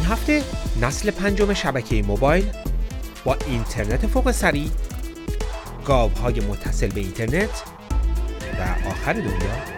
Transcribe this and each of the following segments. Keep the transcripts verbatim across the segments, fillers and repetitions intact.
این هفته نسل پنجم شبکه موبایل با اینترنت فوق سریع، گاوهای متصل به اینترنت و آخر دنیا.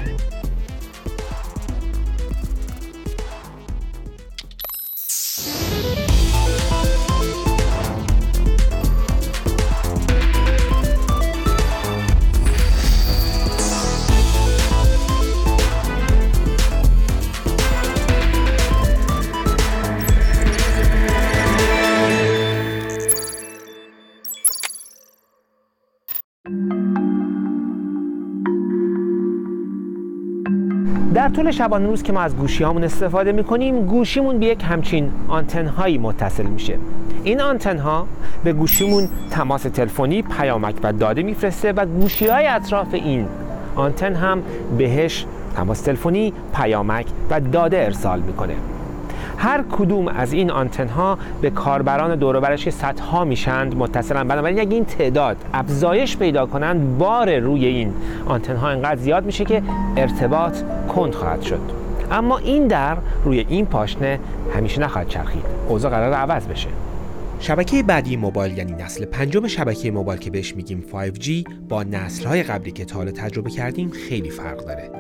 در طول شبانه روز که ما از گوشی‌هامون استفاده می‌کنیم، گوشیمون به یک همچین آنتن‌هایی متصل میشه. این آنتن‌ها به گوشیمون تماس تلفنی، پیامک و داده میفرسته و گوشی‌های اطراف این آنتن هم بهش تماس تلفنی، پیامک و داده ارسال میکنه. هر کدوم از این آنتن‌ها به کاربران دور و برش صدها میشند متصلن. بنابراین اگه این تعداد افزایش پیدا کنند، بار روی این آنتن‌ها انقدر زیاد میشه که ارتباط کند خواهد شد. اما این در روی این پاشنه همیشه نخواهد چرخید. اوضاع قرار عوض بشه. شبکه بعدی موبایل، یعنی نسل پنجم شبکه موبایل که بهش میگیم فایو جی، با نسل‌های قبلی که تا حالا تجربه کردیم خیلی فرق داره.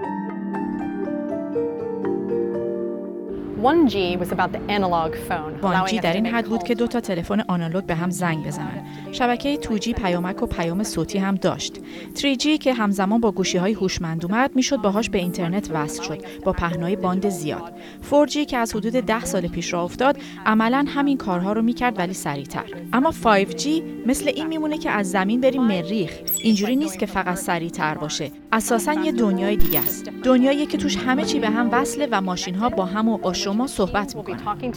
وان جی was about the analog phone. وان جی در این حد بود که دو تا تلفن آنالوگ به هم زنگ بزنن. شبکه تو جی پیامک و پیام صوتی هم داشت. سه جی که همزمان با گوشی‌های هوشمند اومد، میشد باهاش به اینترنت وصل شد با پهنای باند زیاد. چهار جی که از حدود ده سال پیش راه افتاد، عملاً همین کارها رو میکرد ولی سریعتر. اما فایو جی مثل این میمونه که از زمین بریم مریخ. اینجوری نیست که فقط سریعتر باشه. اساساً یه دنیای دیگه است. دنیایی که توش همه چی به هم وصله و ماشین‌ها با هم و با شما صحبت میکنن.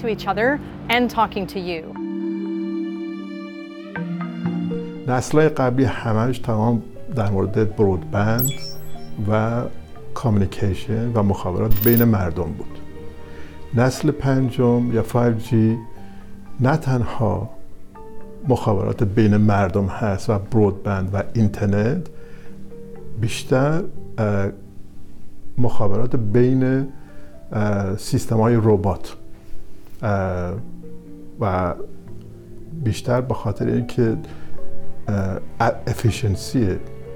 نسل‌های قبلی همش تمام در مورد برودبند و کامیونیکیشن و مخابرات بین مردم بود. نسل پنجم یا فایو جی نه تنها مخابرات بین مردم هست و برودبند و اینترنت، بیشتر مخابرات بین سیستم های ربات و بیشتر به خاطر اینکه افیشنسی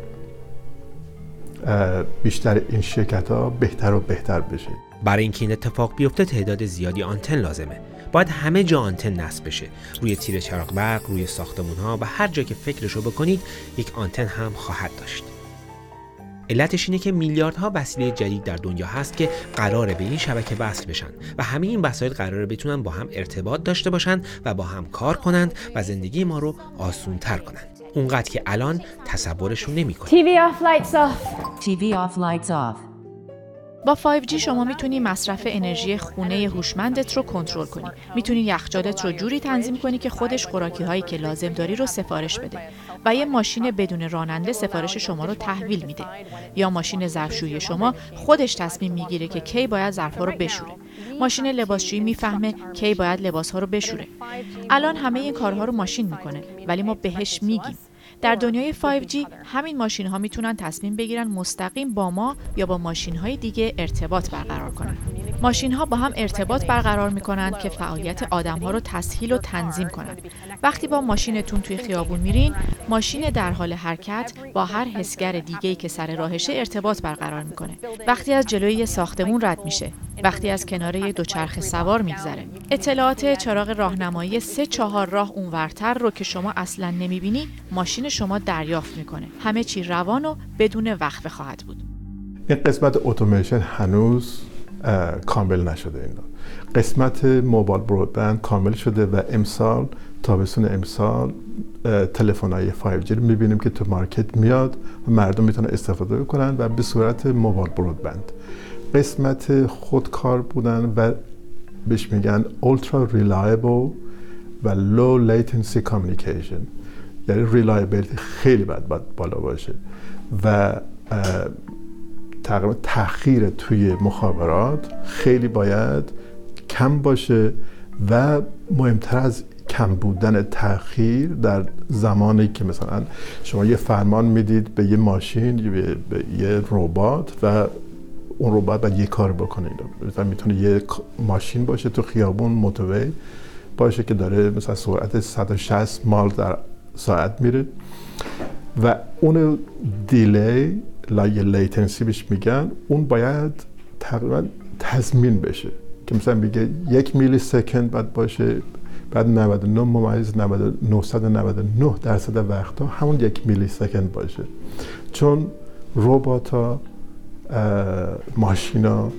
بیشتر این شرکت ها بهتر و بهتر بشه. برای اینکه این اتفاق بیفته تعداد زیادی آنتن لازمه. باید همه جا آنتن نصب بشه. روی تیر چراغ برق، روی ساختمون ها و هر جا که فکرشو بکنید یک آنتن هم خواهد داشت. علتش اینه که میلیاردها وسیله جدید در دنیا هست که قراره به این شبکه وصل بشن و همه این وسایل قراره بتونن با هم ارتباط داشته باشن و با هم کار کنند و زندگی ما رو آسون‌تر کنند. اونقدر که الان تصورشون نمی‌کنید. تی وی off lights off. تی وی off lights off. با فایو جی شما میتونی مصرف انرژی خونه هوشمندت رو کنترل کنی. میتونی یخچالت رو جوری تنظیم کنی که خودش خوراکی هایی که لازم داری رو سفارش بده و یه ماشین بدون راننده سفارش شما رو تحویل میده. یا ماشین ظرفشویی شما خودش تصمیم میگیره که کی باید ظرفا رو بشوره. ماشین لباسشویی میفهمه کی باید لباسها رو بشوره. الان همه این کارها رو ماشین میکنه، ولی ما بهش میگیم. در دنیای فایو جی همین ماشین ها میتونن تصمیم بگیرن مستقیم با ما یا با ماشین های دیگه ارتباط برقرار کنن. ماشین ها با هم ارتباط برقرار میکنن که فعالیت آدم ها رو تسهیل و تنظیم کنن. وقتی با ماشینتون توی خیابون میرین، ماشین در حال حرکت با هر حسگر دیگه‌ای که سر راهشه ارتباط برقرار میکنه. وقتی از جلوی یه ساختمون رد میشه، وقتی از کنار یه دوچرخه سوار میگذره، اطلاعات چراغ راهنمایی سه چهار راه اونورتر رو که شما اصلا نمیبینی، ماشین شما دریافت میکنه. همه چی روان و بدون وقفه خواهد بود. این قسمت اتوماسیون هنوز کامل نشده. اینا قسمت موبایل برودبند کامل شده و امسال تابستون امسال تلفن‌های فایو جی رو می‌بینیم که تو مارکت میاد و مردم میتونن استفاده کنن و به صورت موبایل برودبند. قسمت خودکار بودن و بهش میگن ultra reliable و low latency communication، یعنی reliability خیلی باید بالا باشه و تقریبا تأخیر توی مخابرات خیلی باید کم باشه و مهمتر از کم بودن تأخیر در زمانی که مثلا شما یه فرمان میدید به یه ماشین، به یه ربات و اون ربات باید یه کار بکنه. مثلا میتونه یه ماشین باشه تو خیابون موتوری باشه که داره مثلا سرعت صد و شصت مایل در ساعت میره و اون دیلی لایه لیتنسی بهش میگن، اون باید تقریبا تضمین بشه که مثلا میگه یک میلی سکند باید باشه، بعد نود و نه ممیز نهصد و نود و نه درصد وقتا همون یک میلی سکند باشه، چون ربات‌ها ماشینا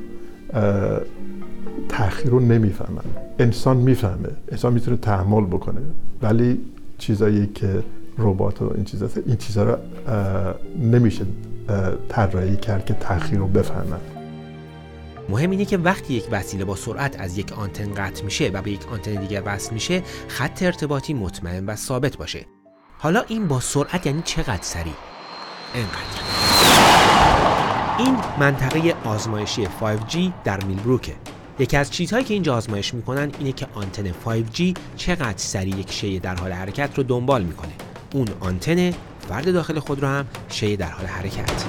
تأخیر رو نمیفهمن، انسان میفهمه، انسان میتونه تحمل بکنه، ولی چیزایی که ربات و این چیزا این چیزا رو نمیشه طراحی کرد که تأخیر رو بفهمن. مهم اینه که وقتی یک وسیله با سرعت از یک آنتن قطع میشه و به یک آنتن دیگر وصل میشه، خط ارتباطی مطمئن و ثابت باشه. حالا این با سرعت یعنی چقدر سریع؟ اینقدر. این منطقه آزمایشی فایو جی در میلبروکه. یکی از چیزهایی که اینجا آزمایش میکنن اینه که آنتن فایو جی چقدر سریع یک شی در حال حرکت رو دنبال میکنه. اون آنتن فرد داخل خود رو هم شی در حال حرکت.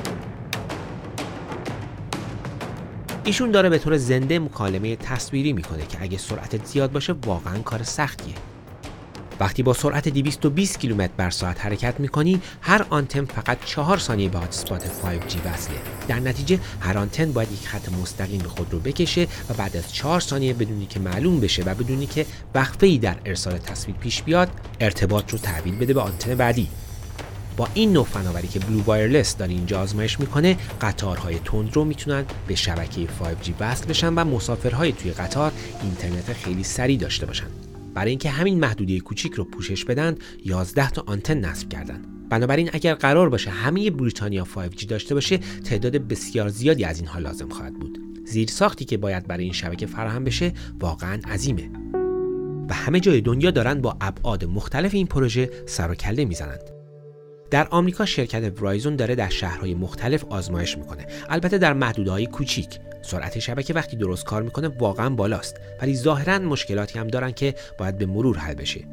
ایشون داره به طور زنده مکالمه تصویری میکنه که اگه سرعت زیاد باشه واقعا کار سختیه. وقتی با سرعت دویست و بیست کیلومتر بر ساعت حرکت میکنی، هر آنتن فقط چهار ثانیه به هاتسپات فایو جی وصله. در نتیجه هر آنتن باید یک خط مستقیم به خود رو بکشه و بعد از چهار ثانیه بدونی که معلوم بشه و بدونی که وقفه‌ای در ارسال تصویر پیش بیاد، ارتباط رو تحویل بده به آنتن بعدی. با این نوع فناوری که بلو وایرلس داره اینجا آزمایش میکنه، قطارهای تندرو میتونن به شبکه فایو جی وصل بشن و مسافرهای توی قطار اینترنت خیلی سریع داشته باشن. برای اینکه همین محدوده کوچیک رو پوشش بدن، یازده تا آنتن نصب کردن. بنابراین اگر قرار باشه همه بریتانیا فایو جی داشته باشه، تعداد بسیار زیادی از اینها لازم خواهد بود. زیرساختی که باید برای این شبکه فراهم بشه واقعاً عظیمه. و همه جای دنیا دارن با ابعاد مختلف این پروژه سر و کله میزنند. در آمریکا شرکت ورایزون داره در شهرهای مختلف آزمایش میکنه. البته در محدوده‌های کوچیک. سرعت شبکه وقتی درست کار میکنه واقعا بالاست، ولی ظاهراً مشکلاتی هم دارن که باید به مرور حل بشه.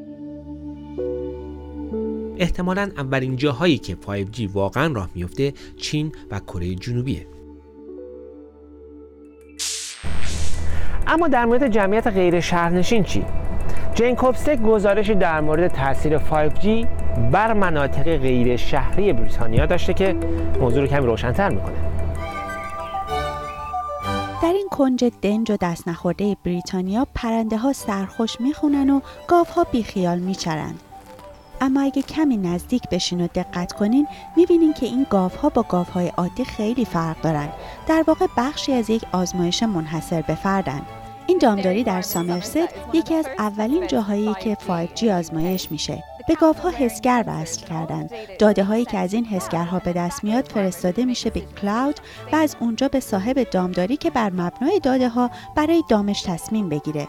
احتمالاً اولین جاهایی که فایو جی واقعا راه میفته چین و کره جنوبیه. اما در مورد جمعیت غیر شهرنشین چی؟ جین کوبستک گزارشی در مورد تاثیر فایو جی بر مناطق غیر شهری بریتانیا داشته که موضوع رو کمی روشن‌تر میکنه. در این کنج دنج و دست نخورده بریتانیا پرنده ها سرخوش میخونن و گاو ها بیخیال میچرند. اما اگه کمی نزدیک بشین و دقت کنین میبینین که این گاو ها با گاو های عادی خیلی فرق دارن. در واقع بخشی از یک آزمایش منحصر به فردن. این دامداری در سامرست یکی از اولین جاهایی که فایو جی آزمایش میشه. به گاوها حسگر وصل کردن. داده هایی که از این حسگرها به دست میاد فرستاده میشه به کلاود و از اونجا به صاحب دامداری که بر مبنای داده ها برای دامش تصمیم بگیره.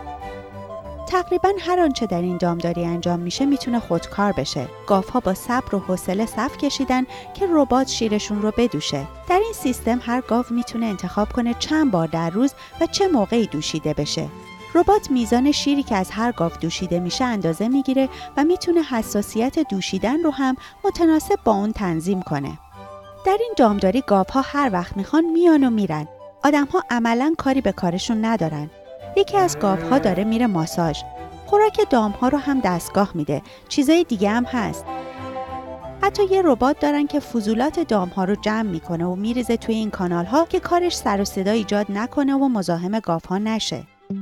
تقریباً هر آنچه در این دامداری انجام میشه میتونه خودکار بشه. گاوها با صبر و حوصله صف کشیدن که ربات شیرشون رو بدوشه. در این سیستم هر گاو میتونه انتخاب کنه چند بار در روز و چه موقعی دوشیده بشه. ربات میزان شیری که از هر گاو دوشیده میشه اندازه میگیره و میتونه حساسیت دوشیدن رو هم متناسب با اون تنظیم کنه. در این دامداری گاوها هر وقت میخوان میان و میرن. آدمها عملاً کاری به کارشون ندارن. یکی از گاوها داره میره ماساژ. خوراک دامها رو هم دستگاه میده. چیزای دیگه هم هست. حتی یه ربات دارن که فضولات دامها رو جمع میکنه و میریزه توی این کانالها که کارش سر و صدا ایجاد نکنه و مزاحم گاوها نشه.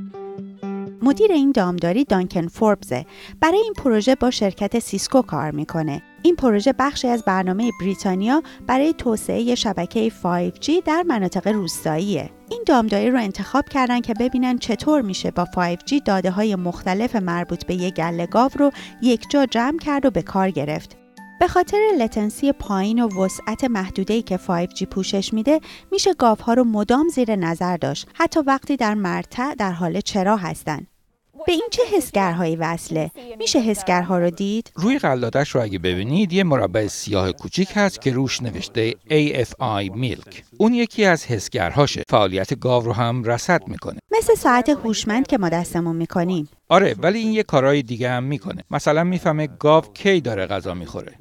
مدیر این دامداری دانکن فوربزه. برای این پروژه با شرکت سیسکو کار میکنه. این پروژه بخشی از برنامه بریتانیا برای توسعه شبکه فایو جی در مناطق روستاییه. این دامداری رو انتخاب کردن که ببینن چطور میشه با فایو جی داده های مختلف مربوط به یک گله گاو رو یک جا جمع کرد و به کار گرفت. به خاطر لتنسی پایین و وسعت محدوده‌ای که فایو جی پوشش میده، میشه گاوها رو مدام زیر نظر داشت، حتی وقتی در مرتع در حال چرا هستن. به این چه حسگرهایی وصله؟ میشه حسگرها رو دید؟ روی قلادش رو اگه ببینید یه مربع سیاه کوچیک هست که روش نوشته ای اف آی Milk. اون یکی از حسگرهاشه. فعالیت گاو رو هم رصد میکنه. مثل ساعت هوشمند که ما دستمون میکنیم. آره، ولی این یه کارهای دیگه هم میکنه. مثلا میفهمه گاو کی داره غذا میخوره.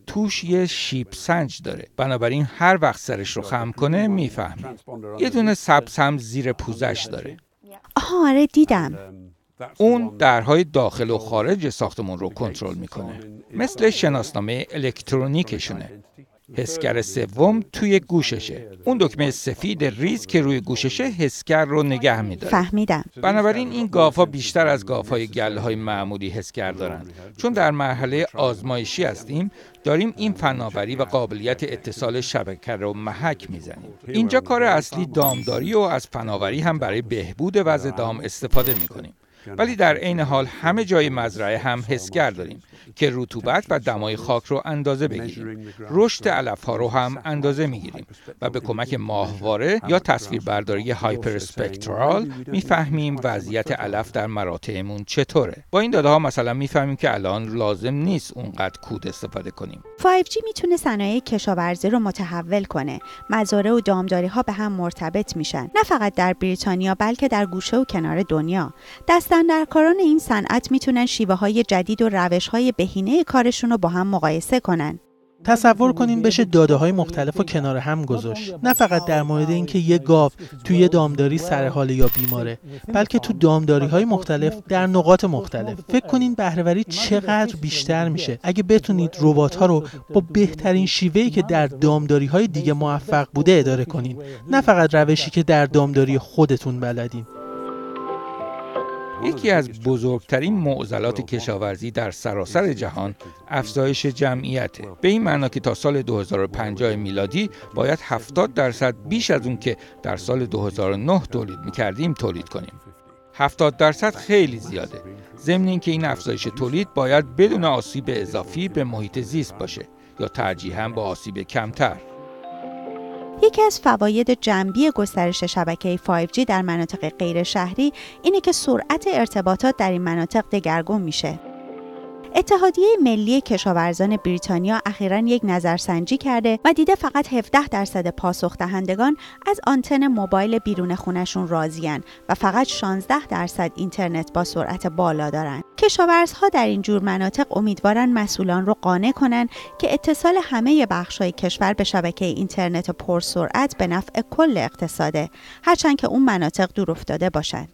توش یه شیب سنج داره. بنابراین هر وقت سرش رو خم کنه میفهمید. یه دونه سبز هم زیر پوزش داره. آها آره دیدم. اون درهای داخل و خارج ساختمون رو کنترل میکنه. مثل شناسنامه الکترونیکشونه. حسگر سوم توی گوششه. اون دکمه سفید ریز که روی گوششه حسگر رو نگه میداره. فهمیدم. بنابراین این گاوها بیشتر از گاوهای گله‌های معمولی حسگر دارن. چون در مرحله آزمایشی هستیم، داریم این فناوری و قابلیت اتصال شبکه رو محک میزنیم. اینجا کار اصلی دامداری و از فناوری هم برای بهبود وضع دام استفاده میکنیم. ولی در عین حال همه جای مزرعه هم حسگر داریم که رطوبت و دمای خاک رو اندازه بگیریم. رشد علف‌ها رو هم اندازه میگیریم و به کمک ماهواره یا تصویربرداری هایپر اسپکترال میفهمیم وضعیت علف در مراتعمون چطوره. با این داده ها مثلا میفهمیم که الان لازم نیست اونقدر کود استفاده کنیم. فایو جی میتونه صنایع کشاورزی رو متحول کنه. مزارع و دامداری ها به هم مرتبط میشن. نه فقط در بریتانیا بلکه در گوشه و کنار دنیا. دستاندرکاران این صنعت میتونن شیوه های جدید و روش های بهینه کارشون رو با هم مقایسه کنن. تصور کنین بشه داده های مختلف رو کنار هم گذاشت. نه فقط در مورد اینکه یه گاو توی دامداری سرحاله یا بیماره، بلکه تو دامداری های مختلف در نقاط مختلف. فکر کنین بهره‌وری چقدر بیشتر میشه اگه بتونید ربات ها رو با بهترین شیوهی که در دامداری های دیگه موفق بوده اداره کنین، نه فقط روشی که در دامداری خودتون بلدین. یکی از بزرگترین معضلات کشاورزی در سراسر جهان افزایش جمعیته. به این معنا که تا سال دو هزار و پنجاه میلادی باید هفتاد درصد بیش از اون که در سال دو هزار و نه تولید می‌کردیم تولید کنیم. هفتاد درصد خیلی زیاده. ضمن اینکه این افزایش تولید باید بدون آسیب اضافی به محیط زیست باشه یا ترجیحاً با آسیب کمتر. یکی از فواید جنبی گسترش شبکه فایو جی در مناطق غیر شهری اینه که سرعت ارتباطات در این مناطق دگرگون میشه. اتحادیه ملی کشاورزان بریتانیا اخیراً یک نظرسنجی کرده و دیده فقط هفده درصد پاسخ دهندگان از آنتن موبایل بیرون خونشون راضی‌اند و فقط شانزده درصد اینترنت با سرعت بالا دارن. کشاورزها در این جور مناطق امیدوارن مسئولان رو قانع کنن که اتصال همه بخش‌های کشور به شبکه اینترنت پرسرعت به نفع کل اقتصاده، هرچند که اون مناطق دور افتاده باشن.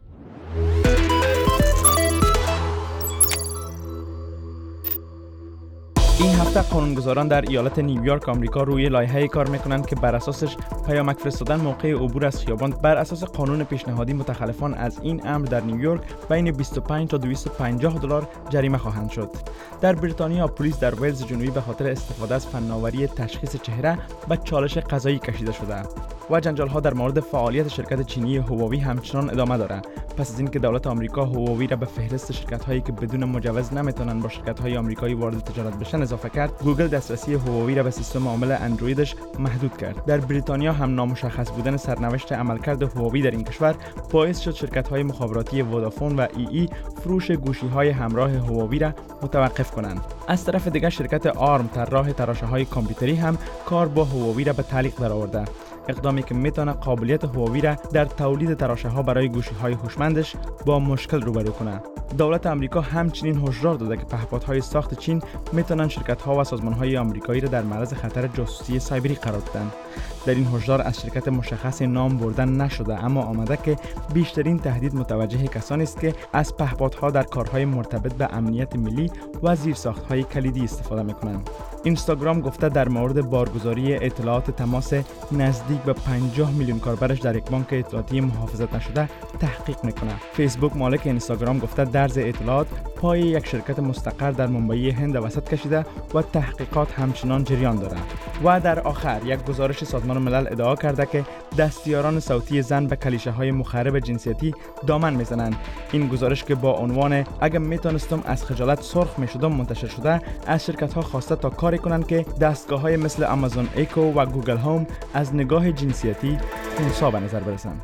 این هفته قانونگذاران در ایالت نیویورک آمریکا روی لایحه‌ای کار میکنند که بر اساسش پیامک فرستادن موقع عبور از خیابان بر اساس قانون پیشنهادی متخلفان از این امر در نیویورک بین بیست و پنج تا دویست و پنجاه دلار جریمه خواهند شد. در بریتانیا پلیس در ولز جنوبی به خاطر استفاده از فناوری تشخیص چهره و چالش قضایی کشیده شده و جنجال‌ها در مورد فعالیت شرکت چینی هواوی همچنان ادامه دارد. پس از اینکه دولت آمریکا هواوی را به فهرست شرکت‌هایی که بدون مجوز نمیتونن با شرکت‌های آمریکایی وارد تجارت بشن اضافه کرد، گوگل دسترسی هواوی را به سیستم عامل اندرویدش محدود کرد. در بریتانیا هم نامشخص بودن سرنوشت عملکرد هواوی در این کشور باعث شد شرکت‌های مخابراتی ودافون و ای ای فروش گوشی‌های همراه هواوی را متوقف کنند. از طرف دیگر شرکت آرم طراح تراشه‌های کامپیوتری هم کار با هواوی را به تعلیق درآورده. اقدامی که میتونه قابلیت هواوی را در تولید تراشه‌ها برای گوشی‌های هوشمندش با مشکل روبرو کنه. دولت آمریکا همچنین هشدار داده که پهپادهای ساخت چین میتونن شرکت‌ها و سازمان‌های آمریکایی را در معرض خطر جاسوسی سایبری قرار بدن. در این هشدار از شرکت مشخص نام بردن نشده، اما آمده که بیشترین تهدید متوجه کسانی است که از پهپادها در کارهای مرتبط به امنیت ملی و زیرساخت‌های کلیدی استفاده می‌کنند. اینستاگرام گفته در مورد بارگذاری اطلاعات تماس نزدیک به پنجاه میلیون کاربرش در یک بانک اطلاعاتی محافظت نشده تحقیق میکنه. فیسبوک مالک اینستاگرام گفته درز اطلاعات پای یک شرکت مستقر در منبع هند وسط کشیده و تحقیقات همچنان جریان دارد. و در آخر یک گزارش سازمان ملل ادعا کرده که دستیاران صوتی زن به کلیشه‌های مخرب جنسیتی دامن میزنند. این گزارش که با عنوان اگه میتونستم از خجالت سرخ میشدم منتشر شده، از شرکت‌ها خواسته تا کاری کنند که دستگاه‌های مثل آمازون ایکو و گوگل هوم از نگاه جنسیتی خنثی به نظر برسند.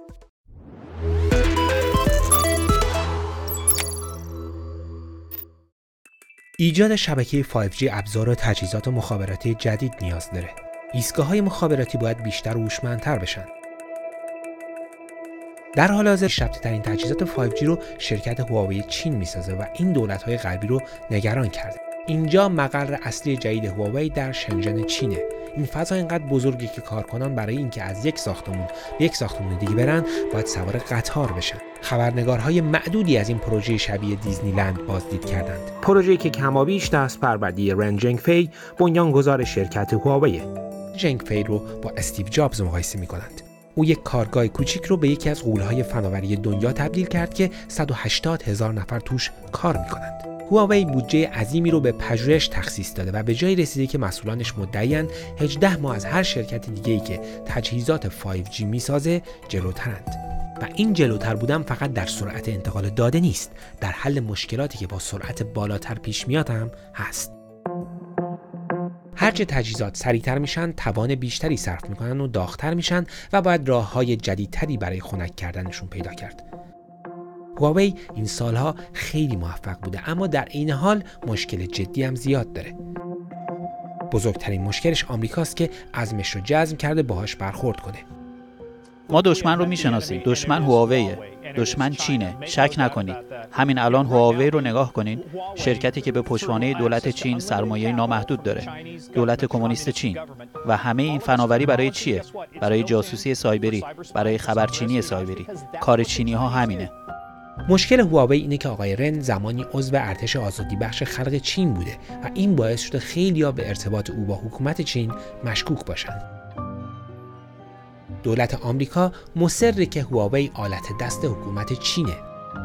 ایجاد شبکه فایو جی ابزار و تجهیزات مخابراتی جدید نیاز داره. ایستگاه‌های مخابراتی باید بیشتر و هوشمندتر بشن. در حال حاضر شبیه‌ترین تجهیزات فایو جی رو شرکت هواوی چین میسازه و این دولت‌های غربی رو نگران کرده. اینجا مقر اصلی جدید هواوی در شنژن چینه. این فضا اینقدر بزرگی که کارکنان برای اینکه از یک ساختمون به یک ساختمون دیگه برن باید سوار قطار بشن. خبرنگارهای معدودی از این پروژه شبیه دیزنیلند بازدید کردند. پروژه‌ای که کمابیش دست پرورده رن جنگفی، بنیانگذار شرکت هواوی. جنگفی رو با استیو جابز مقایسه می‌کنند. او یک کارگاه کوچیک رو به یکی از غول‌های فناوری دنیا تبدیل کرد که صد و هشتاد هزار نفر توش کار می‌کنند. هواوی بودجه عظیمی رو به پژوهش تخصیص داده و به جای رسیده که مسئولانش مدعی‌اند هجده ماه از هر شرکت دیگه‌ای که تجهیزات فایو جی میسازه جلوترند. و این جلوتر بودن فقط در سرعت انتقال داده نیست، در حل مشکلاتی که با سرعت بالاتر پیش میاد هم هست. هرچه تجهیزات سریعتر میشن، توان بیشتری صرف میکنن و داغ‌تر میشن و باید راه‌های جدیدتری برای خنک کردنشون پیدا کرد. هواوی این سالها خیلی موفق بوده، اما در این حال مشکل جدی هم زیاد داره. بزرگترین مشکلش آمریکاست که عزمش رو جزم کرده باهاش برخورد کنه. ما دشمن رو میشناسیم. دشمن هواویه. دشمن چینه. شک نکنید. همین الان هواوی رو نگاه کنین. شرکتی که به پشتوانه دولت چین سرمایه نامحدود داره. دولت کمونیست چین. و همه این فناوری برای چیه؟ برای جاسوسی سایبری، برای خبرچینی سایبری. کار چینی ها همینه. مشکل هواوی اینه که آقای رن زمانی عضو ارتش آزادی بخش خلق چین بوده و این باعث شده خیلی‌ها به ارتباط او با حکومت چین مشکوک باشن. دولت آمریکا مصره که هواوی آلت دست حکومت چینه.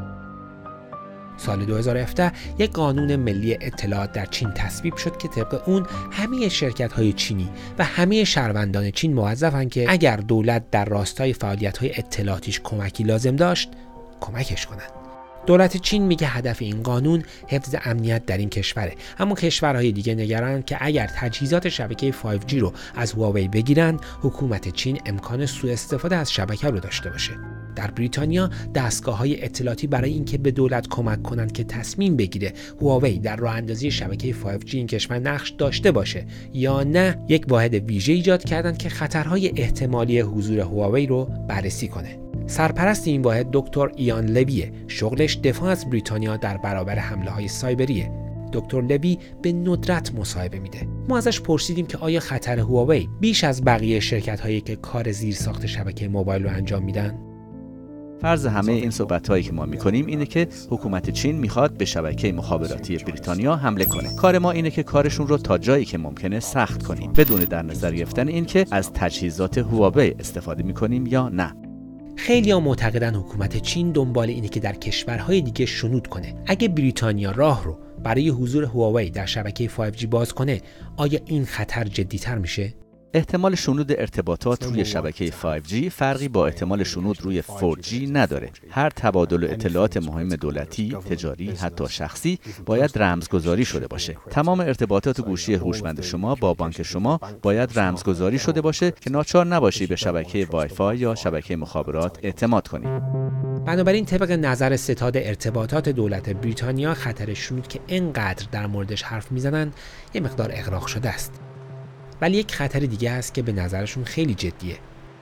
سال دو هزار و هفده یک قانون ملی اطلاعات در چین تصویب شد که طبق اون همه شرکت‌های چینی و همه شهروندان چین موظفن که اگر دولت در راستای فعالیت‌های اطلاعاتیش کمکی لازم داشت کمکش کنند. دولت چین میگه هدف این قانون حفظ امنیت در این کشوره، اما کشورهای دیگه نگرانند که اگر تجهیزات شبکه فایو جی رو از هواوی بگیرن، حکومت چین امکان سوء استفاده از شبکه رو داشته باشه. در بریتانیا دستگاه‌های اطلاعاتی برای اینکه به دولت کمک کنند که تصمیم بگیره هواوی در راه اندازی شبکه فایو جی این کشور نقش داشته باشه یا نه، یک واحد ویژه ایجاد کردند که خطرهای احتمالی حضور هواوی رو بررسی کنه. سرپرست این واحد دکتر ایان لویه. شغلش دفاع از بریتانیا در برابر حمله‌های سایبریه. دکتر لوی به ندرت مصاحبه میده. ما ازش پرسیدیم که آیا خطر هواوی بیش از بقیه شرکت‌هایی که کار زیرساخت شبکه موبایل رو انجام میدن؟ فرض همه این صحبت‌هایی که ما می‌کنیم اینه که حکومت چین می‌خواد به شبکه مخابراتی بریتانیا حمله کنه. کار ما اینه که کارشون رو تا جایی که ممکنه سخت کنیم، بدون در نظر گرفتن این که از تجهیزات هواوی استفاده می‌کنیم یا نه. خیلی‌ها معتقدن حکومت چین دنبال اینه که در کشورهای دیگه شنود کنه. اگه بریتانیا راه رو برای حضور هواوی در شبکه فایو جی باز کنه، آیا این خطر جدی‌تر میشه؟ احتمال شنود ارتباطات روی شبکه فایو جی فرقی با احتمال شنود روی فور جی نداره. هر تبادل اطلاعات مهم دولتی، تجاری، حتی شخصی باید رمزگذاری شده باشه. تمام ارتباطات گوشی هوشمند شما با بانک شما باید رمزگذاری شده باشه که ناچار نباشی به شبکه وای فای یا شبکه مخابرات اعتماد کنی. بنابراین طبق نظر ستاد ارتباطات دولت بریتانیا، خطر شنود که اینقدر در موردش حرف میزنن یه مقدار اغراق شده است. ولی یک خطر دیگه هست که به نظرشون خیلی جدیه.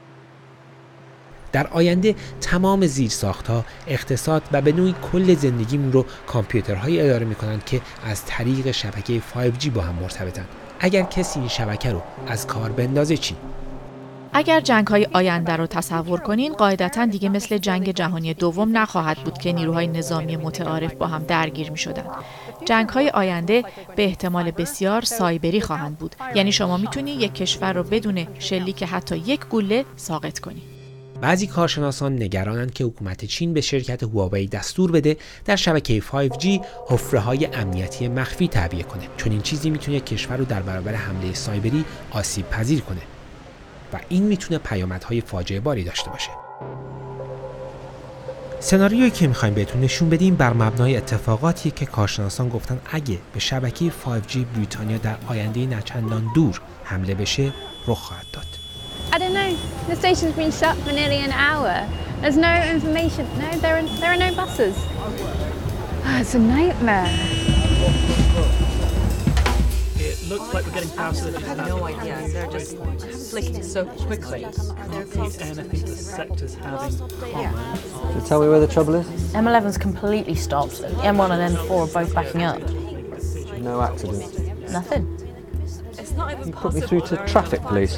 در آینده تمام زیرساخت‌ها، اقتصاد و به نوعی کل زندگیمون رو کامپیوترهایی اداره می‌کنند که از طریق شبکه فایو جی با هم مرتبطن. اگر کسی این شبکه رو از کار بندازه چی؟ اگر جنگ‌های آینده رو تصور کنین، قاعدتاً دیگه مثل جنگ جهانی دوم نخواهد بود که نیروهای نظامی متعارف با هم درگیر می‌شدن. جنگ‌های آینده به احتمال بسیار سایبری خواهند بود. یعنی شما میتونی یک کشور رو بدون شلیک حتی یک گوله ساقط کنی. بعضی کارشناسان نگرانند که حکومت چین به شرکت هواوی دستور بده در شبکه فایو جی حفره‌های امنیتی مخفی تعبیه کنه، چون این چیزی میتونه کشور رو در برابر حمله سایبری آسیب پذیر کنه و این میتونه پیامدهای فاجعه باری داشته باشه. سناریویی که میخوایم بهتون نشون بدیم بر مبنای اتفاقاتی که کارشناسان گفتن اگه به شبکه فایو جی بریتانیا در آینده نچندان دور حمله بشه رخ خواهد داد. I don't know. The station's been shut for nearly an hour. There's no information. No, there are, there are no buses. Oh, it's a nightmare. It looks like we're getting past it. I have no idea. They're just flicking so quickly. I can't see anything the sector's having common. So tell me where the trouble is? M eleven's completely stopped. M one and M four are both backing up. No accident. Nothing. It's not even you put me through to traffic police.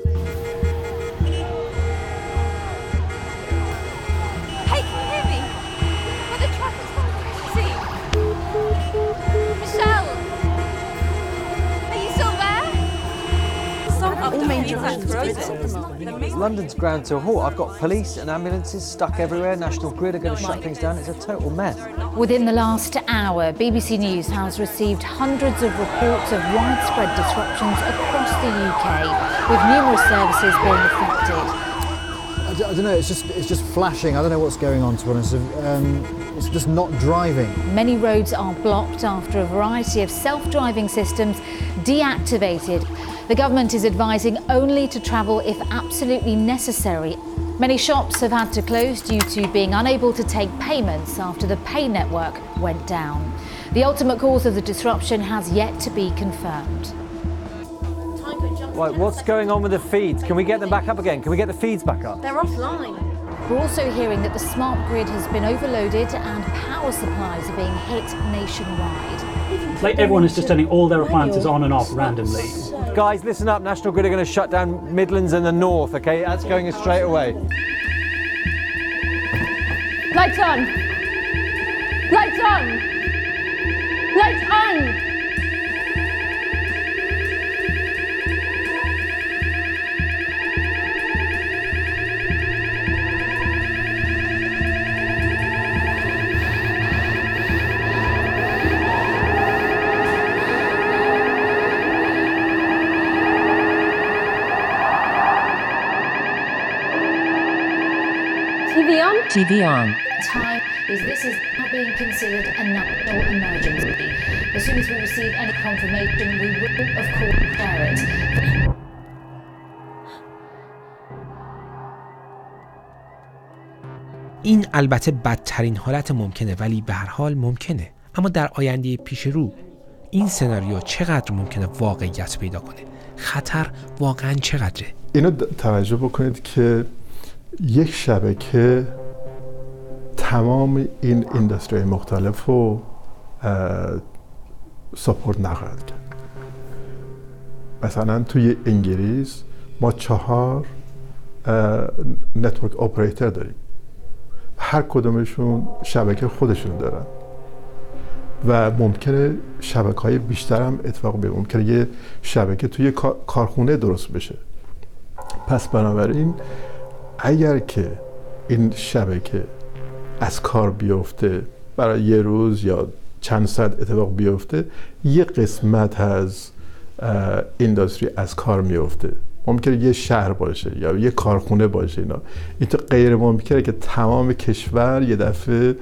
Hey, can you hear me? Well, the traffic's gone crazy. Michelle, are you still there? All main traffic. London's ground to a halt. I've got police and ambulances stuck everywhere. National Grid are going to shut things down. It's a total mess. Within the last hour, B B C News has received hundreds of reports of widespread disruptions across the U K, with numerous services being affected. I don't, I don't know, it's just, it's just flashing. I don't know what's going on, to be honest. Um, it's just not driving. Many roads are blocked after a variety of self-driving systems deactivated. The government is advising only to travel if absolutely necessary. Many shops have had to close due to being unable to take payments after the pay network went down. The ultimate cause of the disruption has yet to be confirmed. Right, what's going on with the feeds? Can we get them back up again? Can we get the feeds back up? They're offline. We're also hearing that the smart grid has been overloaded and power supplies are being hit nationwide. Like everyone is just turning all their appliances on and off randomly. Guys, listen up. National Grid are going to shut down Midlands and the North, okay? That's going straight away. Lights on! Lights on! Lights on! T V on? T V on. Time is this is not being considered a national emergency. As soon as we receive any confirmation, we will, of course, share it. این البته بدترین حالت ممکنه، ولی به هر حال ممکنه. اما در آینده پیش رو این سناریو چقدر ممکنه واقعیت پیدا کنه؟ خطر واقعا چقدره؟ اینو توجه بکنید که یک شبکه تمام این اندستری مختلف رو ساپورت نخواهد کرد. مثلا توی انگلیس ما چهار نتورک اپراتور داریم، هر کدومشون شبکه خودشون دارن و ممکنه شبکه‌های بیشتر هم اتفاق بیفته. ممکنه یه شبکه توی کارخونه درست بشه. پس بنابراین اگر که این شبکه از کار بیفته برای یه روز یا چند ساعت اتفاق بیفته، یه قسمت از اینداستری از کار میفته. ممکنه یه شهر باشه یا یه کارخونه باشه. اینا این تو غیر ممکنه که تمام کشور یه دفعه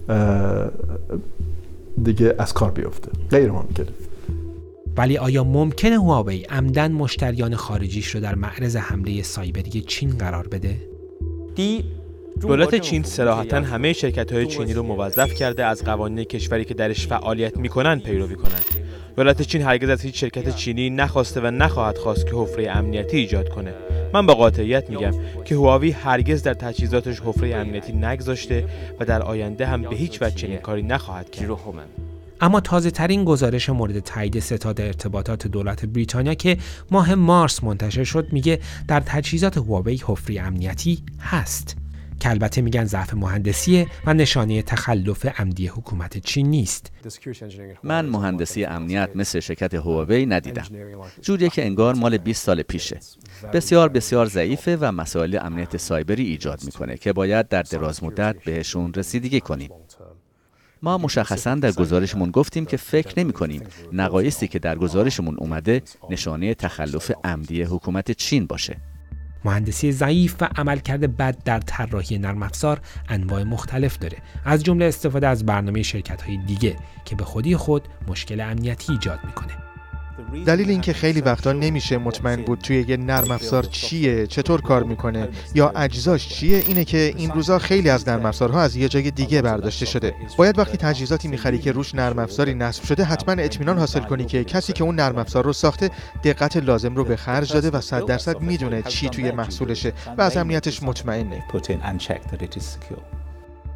دیگه از کار بیفته. غیر ممکنه. ولی آیا ممکنه هواوی عمدن مشتریان خارجیش رو در معرض حمله سایبری چین قرار بده؟ دولت چین صراحتاً همه شرکت‌های چینی رو موظف کرده از قوانین کشوری که درش فعالیت می‌کنن پیروی کنند. دولت چین هرگز از هیچ شرکت چینی نخواسته و نخواهد خواست که حفره امنیتی ایجاد کنه. من با قاطعیت میگم که هواوی هرگز در تجهیزاتش حفره امنیتی نگذاشته و در آینده هم به هیچ وجه چنین کاری نخواهد کرد. اما تازه ترین گزارش مورد تایید ستاد ارتباطات دولت بریتانیا که ماه مارس منتشر شد میگه در تجهیزات هواوی حفره امنیتی هست، که البته میگن ضعف مهندسیه و نشانه تخلف عمدی حکومت چین نیست. من مهندسی امنیت مثل شرکت هواوی ندیدم. جوریه که انگار مال بیست سال پیشه. بسیار بسیار ضعیفه و مسائل امنیت سایبری ایجاد میکنه که باید در دراز مدت بهشون رسیدگی کنیم. ما مشخصاً در گزارشمون گفتیم که فکر نمی کنیم نقایصی که در گزارشمون اومده نشانه تخلف عمدی حکومت چین باشه. مهندسی ضعیف و عملکرد بد در طراحی نرم افزار انواع مختلف داره، از جمله استفاده از برنامه شرکت‌های دیگه که به خودی خود مشکل امنیتی ایجاد میکنه. دلیل اینکه خیلی وقتا نمیشه مطمئن بود توی یه نرم افزار چیه، چطور کار میکنه یا اجزاش چیه، اینه که این روزا خیلی از نرم افزارها از یه جای دیگه برداشته شده. باید وقتی تجهیزاتی میخری که روش نرم افزاری نصب شده حتما اطمینان حاصل کنی که کسی که اون نرم افزار رو ساخته دقت لازم رو به خرج داده و صد درصد میدونه چی توی محصولشه و از امنیتش مطمئنه.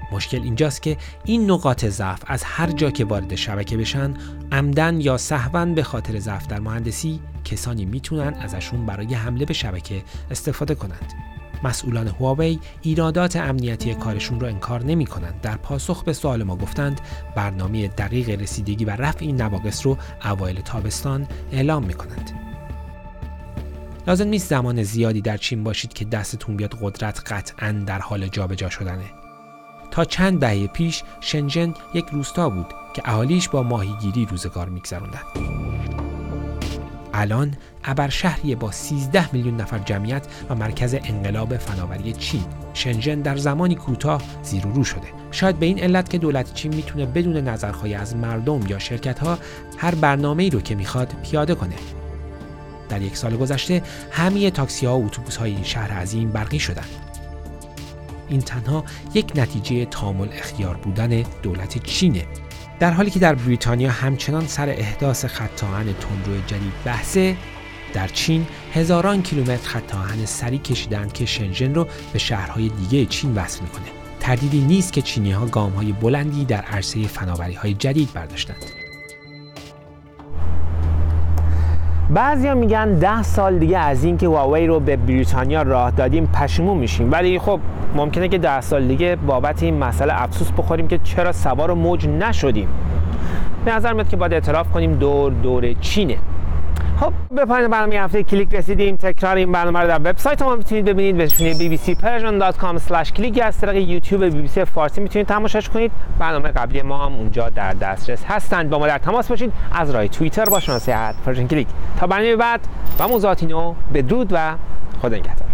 مشکل اینجاست که این نقاط ضعف از هر جا که وارد شبکه بشن، عمدن یا سهواً به خاطر ضعف در مهندسی، کسانی میتونن ازشون برای حمله به شبکه استفاده کنند. مسئولان هواوی ایرادات امنیتی کارشون رو انکار نمی کنند. در پاسخ به سوال ما گفتند برنامه دقیق رسیدگی و رفع این نواقص رو اوایل تابستان اعلام می کنند. لازم نیست زمان زیادی در چین باشید که دستتون بیاد قدرت قطعاً در حال جابجا شدنه. تا چند دهه پیش شنژن یک روستا بود که اهالیش با ماهیگیری روزگار می‌گذروندند. الان ابرشهری با سیزده میلیون نفر جمعیت و مرکز انقلاب فناوری چین، شنژن در زمانی کوتاه زیر و رو شده. شاید به این علت که دولت چین میتونه بدون نظرخواهی از مردم یا شرکت‌ها هر برنامه‌ای رو که میخواد پیاده کنه. در یک سال گذشته همه تاکسی‌ها و اتوبوس‌های این شهر عظیم برقی شدند. این تنها یک نتیجه تامل اختیار بودن دولت چینه. در حالی که در بریتانیا همچنان سر احداث خط آهن تندرو جدید بحثه، در چین هزاران کیلومتر خط آهن سری کشیدند که شنژن رو به شهرهای دیگه چین وصل میکنه. تردیدی نیست که چینی‌ها گام‌های بلندی در عرصه فناوری‌های جدید برداشتند. بعضیا میگن ده سال دیگه از این که هواوی رو به بریتانیا راه دادیم پشیمون میشیم، ولی خب ممکنه که ده سال دیگه بابت این مسئله افسوس بخوریم که چرا سوار موج نشدیم. به نظر میاد که باید اعتراف کنیم دور دور چینه. خب به پایان برنامه هفته کلیک رسیدیم. تکرار این برنامه رو در وبسایت ما میتونید ببینید، به نشونه بی بی سی پرژن دات کام اسلش کلیک یا از طریق یوتیوب بی بی سی فارسی میتونید تماشاش کنید. برنامه قبلی ما هم اونجا در دسترس هستند. با ما در تماس باشید از راه توییتر با شناسه ات پرژن کلیک. تا برنامه بعد و موضوعاتی نو، بدرود و خدا نگهدار.